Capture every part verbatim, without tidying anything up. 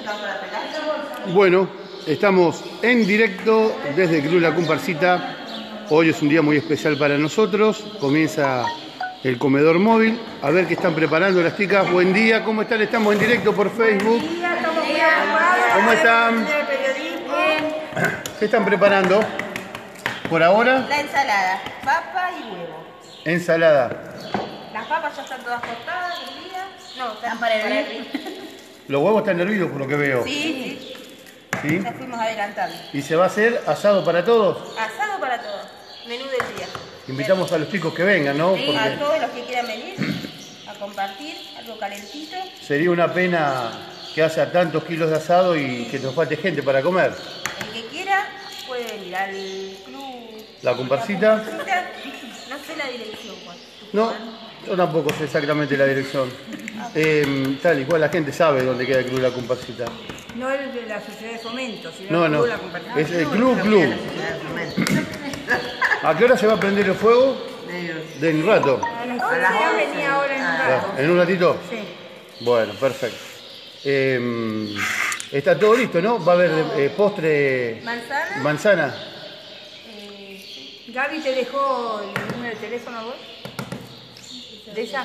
Bueno, estamos en directo desde el Club La Comparsita. Hoy es un día muy especial para nosotros. Comienza el comedor móvil. A ver qué están preparando las chicas. Buen día, ¿cómo están? Estamos en directo por Facebook. Buen día, estamos muy ocupados. ¿Cómo están? ¿Qué están preparando por ahora? La ensalada, papa y huevo. Ensalada. Las papas ya están todas cortadas, hervidas. No, están para hervir. Los huevos están hervidos por lo que veo. Sí, sí. ¿Sí? Ya fuimos adelantando. ¿Y se va a hacer asado para todos? Asado para todos. Menú del día. Invitamos a los chicos que vengan, ¿no? Sí, Porque a todos los que quieran venir a compartir algo calentito. sería una pena que haya tantos kilos de asado y que nos falte gente para comer. El que quiera puede venir al club. La Comparsita. La Comparsita. No sé la dirección, Juan. No, yo tampoco sé exactamente la dirección. Eh, tal y cual la gente sabe dónde queda el Club La Comparsita. No el de la sociedad de fomento, sino No, el no, club La Comparsita. es el Club Club. ¿A qué hora se va a prender el fuego? De un rato. A las once venía ahora en un rato. ¿En un ratito? Sí. Bueno, perfecto. Eh, está todo listo, ¿no? Va a haber eh, postre... Manzana. Manzana. Eh, sí. Gaby, ¿te dejó el número de teléfono a vos? ¿De ella?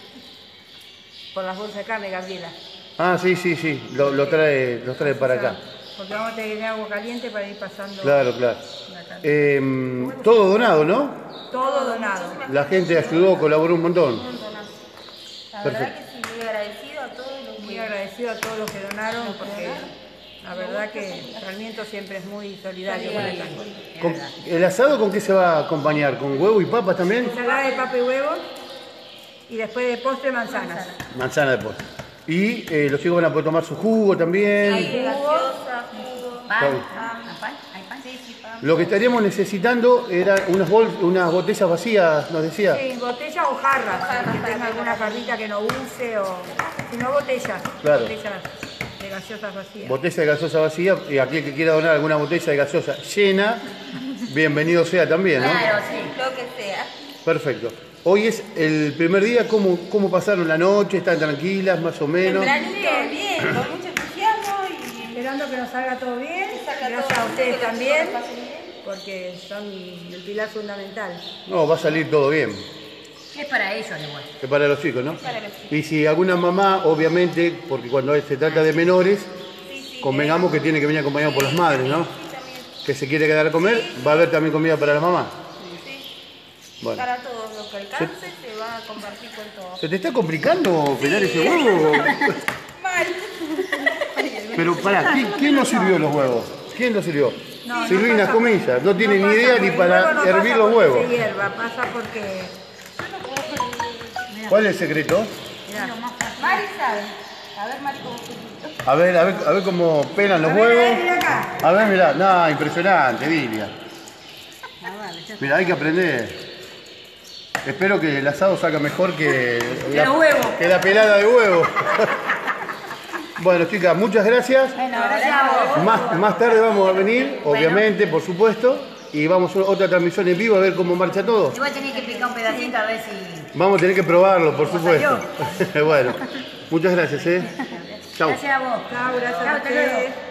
Por las bolsas de carne, Gabriela. Ah, sí, sí, sí. Lo, lo trae, lo trae para acá. Porque vamos a tener agua caliente para ir pasando. Claro, claro. la carne. Eh, todo donado, ¿no? Todo donado. La gente ayudó, colaboró un montón. La verdad Perfecto. que sí, muy agradecido a todos los Muy que... agradecido a todos los que donaron, porque la verdad que Sarmiento siempre es muy solidario con el tango. Con- ¿El asado con qué se va a acompañar? ¿Con huevo y papas también? Ensalada de papa y huevo y después de postre manzanas. Manzana de postre. Y eh, los chicos van a poder tomar su jugo también. Hay gaseosa, jugo, Está bien. pan, hay pan, sí, sí, pan. Lo que estaríamos necesitando eran unas, bol- unas botellas vacías, nos decía. Sí, botella o jarra, que tenga alguna jarrita que no use o si no botellas, Claro. botellas de gaseosas vacías. Botella de gaseosa vacía, y aquel que quiera donar alguna botella de gaseosa llena, bienvenido sea también, ¿no? Claro, sí, lo que sea. Perfecto. Hoy es el primer día, ¿cómo, cómo pasaron la noche? ¿Están tranquilas, más o menos? Tempranito, bien, con mucho entusiasmo y Esperando que nos salga todo bien, que salga gracias todo a ustedes bien, que los también, chicos lo pasen bien. porque son el pilar fundamental. No, va a salir todo bien. Es para ellos igual. Es para los chicos, ¿no? Para los chicos. Y si alguna mamá, obviamente, porque cuando se trata de menores, Sí, sí, convengamos que tiene que venir acompañado por las madres, ¿no? sí, también. Que se quiere quedar a comer, va a haber también comida para la mamá. Sí. Bueno. Para todos los que alcance se va a compartir con todos. ¿Se te está complicando pelar ese huevo? Mal. Pero pará, ¿quién, quién nos sirvió los huevos? ¿Quién los sirvió? No, Silvina, pasa- comillas, no tiene ni pasa idea por- ni el para huevo no hervir pasa los porque huevos. se hierva, pasa porque... ¿Cuál es el secreto? Mirá. Mari sabe. A ver, Mari, cómo se... A ver, a ver, a ver cómo pelan los A ver, a ver, huevos. mira acá. A ver, mirá, no, impresionante, Lilia. Mira, hay que aprender. Espero que el asado salga mejor que la, los huevos. que la pelada de huevo. Bueno, chicas, muchas gracias. Bueno, gracias a vos. Más, más tarde vamos a venir, obviamente, por supuesto, y vamos a otra transmisión en vivo a ver cómo marcha todo. Igual tenés que picar un pedacito a ver si... Vamos a tener que probarlo, por supuesto. Bueno, muchas gracias, ¿eh? Chau. Gracias a vos. Chao, gracias Chao, a hasta luego. ustedes.